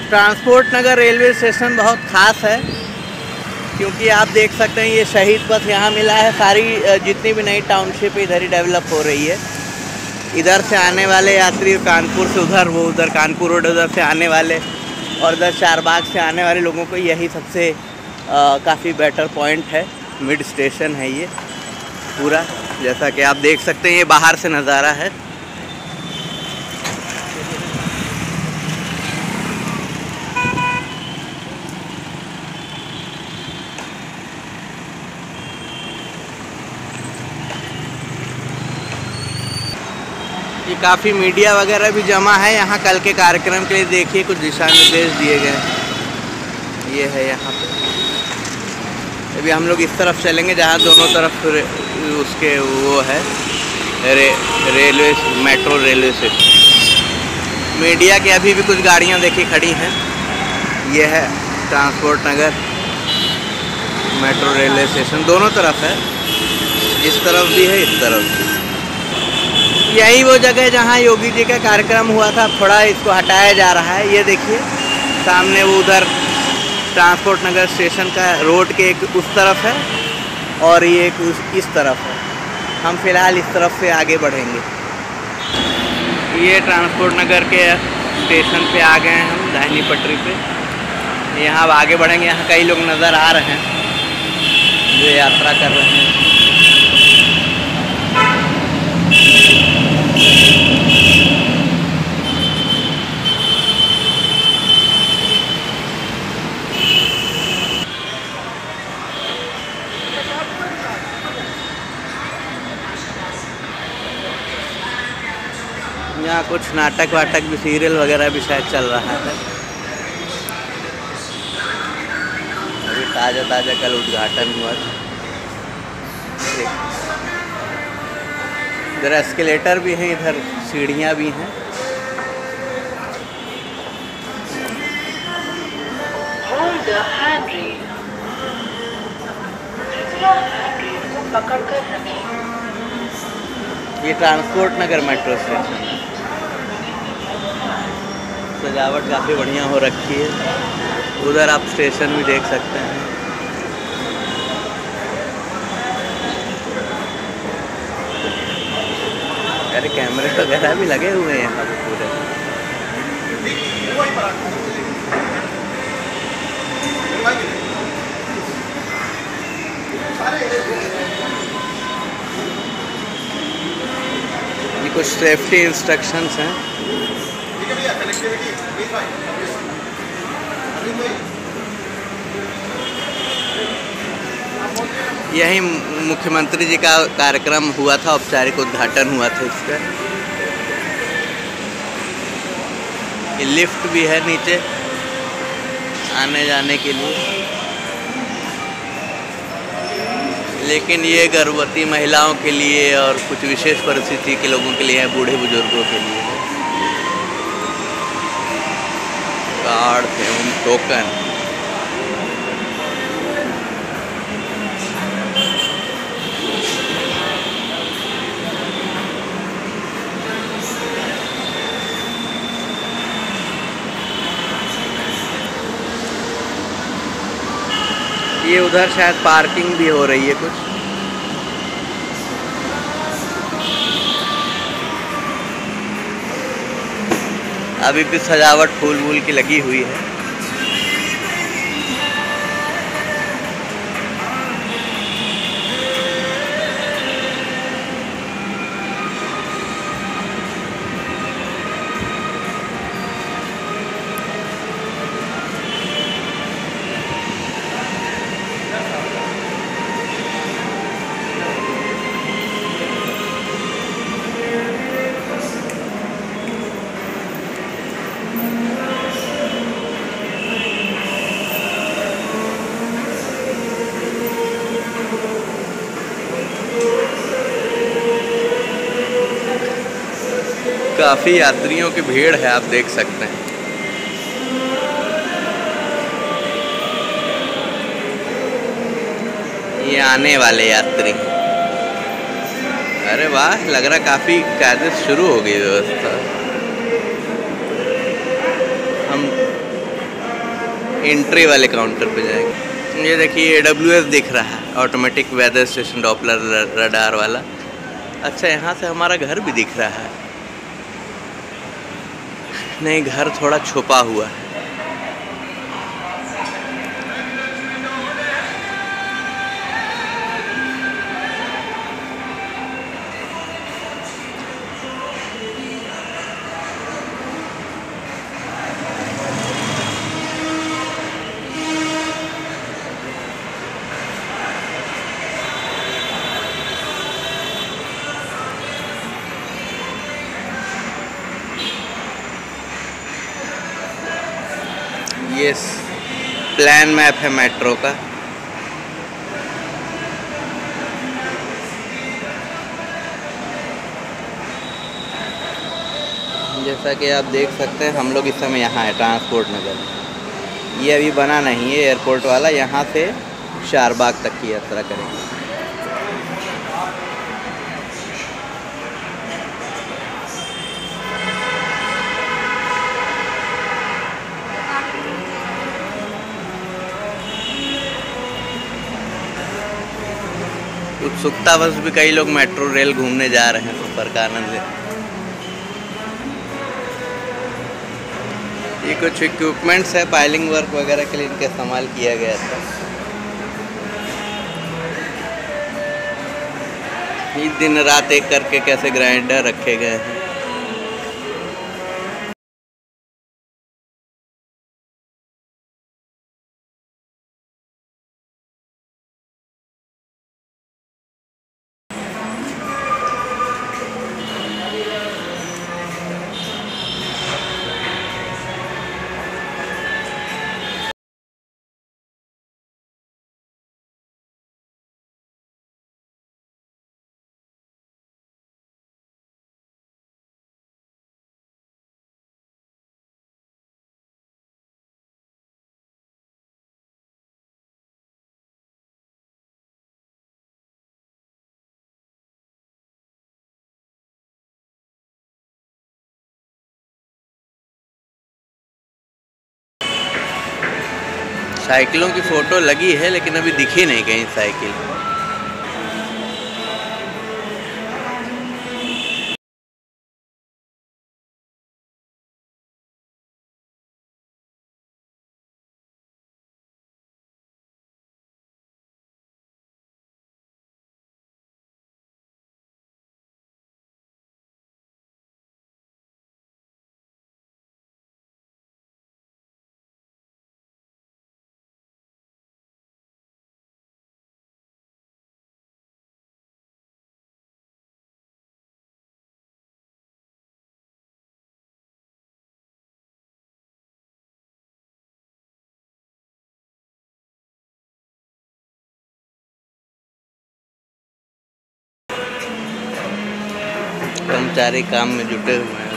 Transport नगर railway station बहुत ख़ास है क्योंकि आप देख सकते हैं ये शहीद पथ यहाँ मिला है। सारी जितनी भी नई टाउनशिप इधर ही डेवलप हो रही है। इधर से आने वाले यात्री कानपुर से उधर, वो उधर कानपुर रोड उधर से आने वाले और इधर चारबाग से आने वाले लोगों को यही सबसे काफ़ी बेटर पॉइंट है। मिड स्टेशन है ये पूरा, जैसा कि आप देख सकते हैं। ये बाहर से नज़ारा है। ये काफ़ी मीडिया वगैरह भी जमा है यहाँ कल के कार्यक्रम के लिए। देखिए कुछ दिशा निर्देश दिए गए हैं। ये है यहाँ पे। अभी हम लोग इस तरफ चलेंगे जहाँ दोनों तरफ उसके वो है रेलवे, मेट्रो रेलवे से। मीडिया की अभी भी कुछ गाड़ियाँ देखिए खड़ी हैं। ये है transport Nagar metro railway station, दोनों तरफ है। इस तरफ भी है, इस तरफ भी। यही वो जगह है जहाँ योगी जी का कार्यक्रम हुआ था। थोड़ा इसको हटाया जा रहा है। ये देखिए सामने वो उधर ट्रांसपोर्ट नगर स्टेशन का रोड के एक उस तरफ है और ये एक इस तरफ है। हम फिलहाल इस तरफ से आगे बढ़ेंगे। ये ट्रांसपोर्ट नगर के स्टेशन पे आ गए हैं हम, दाहिनी पटरी पे। यहाँ अब आगे बढ़ेंगे। यहाँ कई लोग नज़र आ रहे हैं जो यात्रा कर रहे हैं। यहाँ कुछ नाटक वाटक भी, सीरियल वगैरह भी शायद चल रहा है। अभी ताज़ा ताज़ा कल उद्घाटन हुआ था। इधर एस्केलेटर भी हैं, इधर सीढ़ियाँ भी हैं। ये ट्रांसपोर्ट नगर मेट्रो स्टेशन है। सजावट काफ़ी बढ़िया हो रखी है। उधर आप स्टेशन भी देख सकते हैं। अरे कैमरे वगैरह भी लगे हुए हैं यहाँ पे पूरे। ये कुछ सेफ्टी इंस्ट्रक्शंस हैं। यही मुख्यमंत्री जी का कार्यक्रम हुआ था, औपचारिक उद्घाटन हुआ था इसका। ये लिफ्ट भी है नीचे आने जाने के लिए, लेकिन ये गर्भवती महिलाओं के लिए और कुछ विशेष परिस्थिति के लोगों के लिए है, बूढ़े बुजुर्गों के लिए। कार्ड एवं टोकन। ये उधर शायद पार्किंग भी हो रही है कुछ। अभी भी सजावट फूल वूल की लगी हुई है। काफ़ी यात्रियों की भीड़ है, आप देख सकते हैं। ये आने वाले यात्री। अरे वाह, लग रहा काफ़ी कायदे शुरू हो गई व्यवस्था। हम एंट्री वाले काउंटर पे जाएंगे। ये देखिए AWS दिख रहा है, automatic weather station Doppler radar वाला। अच्छा, यहाँ से हमारा घर भी दिख रहा है। नहीं, घर थोड़ा छुपा हुआ है। ये प्लान मैप है मेट्रो का। जैसा कि आप देख सकते हैं, हम लोग इस समय यहाँ है ट्रांसपोर्ट नगर। ये अभी बना नहीं है एयरपोर्ट वाला। यहाँ से चारबाग तक की यात्रा करेंगे। उत्सुकतावश भी कई लोग मेट्रो रेल घूमने जा रहे हैं सफर का आनंद लेते। ये कुछ इक्विपमेंट्स है, पाइलिंग वर्क वगैरह के लिए इनका इस्तेमाल किया गया था। ये दिन रात एक करके कैसे ग्राइंडर रखे गए हैं। साइकिलों की फ़ोटो लगी है, लेकिन अभी दिखी नहीं कहीं साइकिल। कर्मचारी काम में जुटे हुए हैं।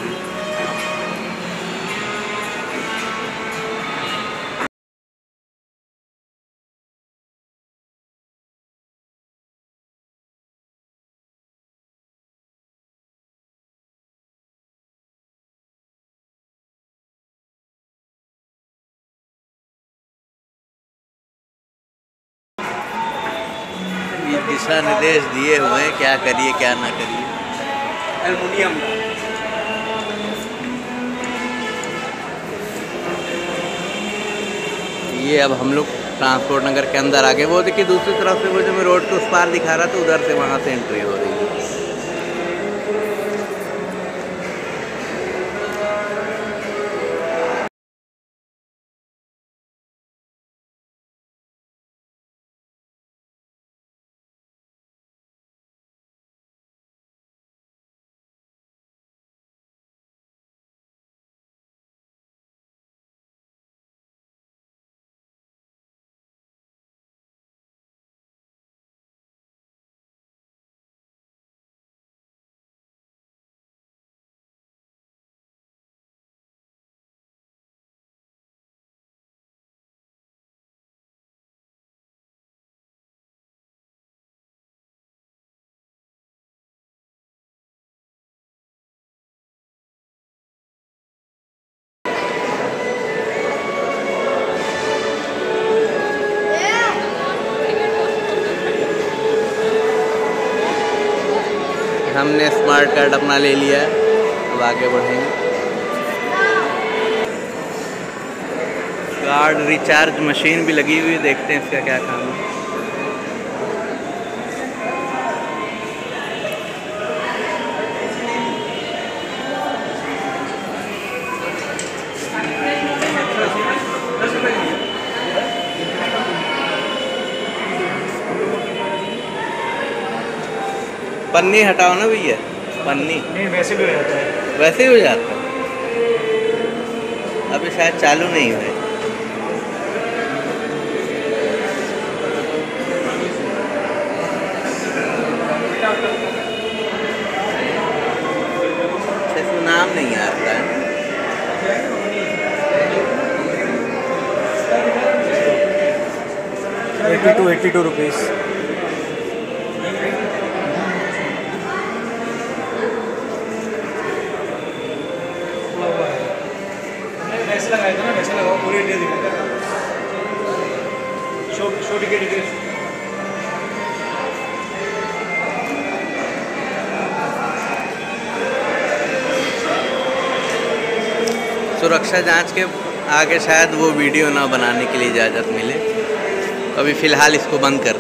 ये दिशा निर्देश दिए हुए हैं, क्या करिए क्या ना करिए। एल्युमिनियम ये अब हम लोग ट्रांसपोर्ट नगर के अंदर आ गए। वो देखिए दूसरी तरफ से, वो जो मैं रोड के उस पार दिखा रहा था, उधर से वहाँ से एंट्री हो रही है। हमने स्मार्ट कार्ड अपना ले लिया है, अब आगे बढ़ेंगे। कार्ड रिचार्ज मशीन भी लगी हुई है, देखते हैं इसका क्या काम है। पन्नी हटाओ ना भैया, पन्नी नहीं वैसे भी हो जाता है। वैसे ही हो जाता है, अभी शायद चालू नहीं हुए। इसमें नाम नहीं आता है। ₹82 रुपीज़। वैसे लगाया था ना, वैसे लगाओ, पूरी डिटेल दिखाएगा। Show ticket detail. सुरक्षा जांच के आगे शायद वो वीडियो ना बनाने के लिए इजाज़त मिले, अभी फ़िलहाल इसको बंद कर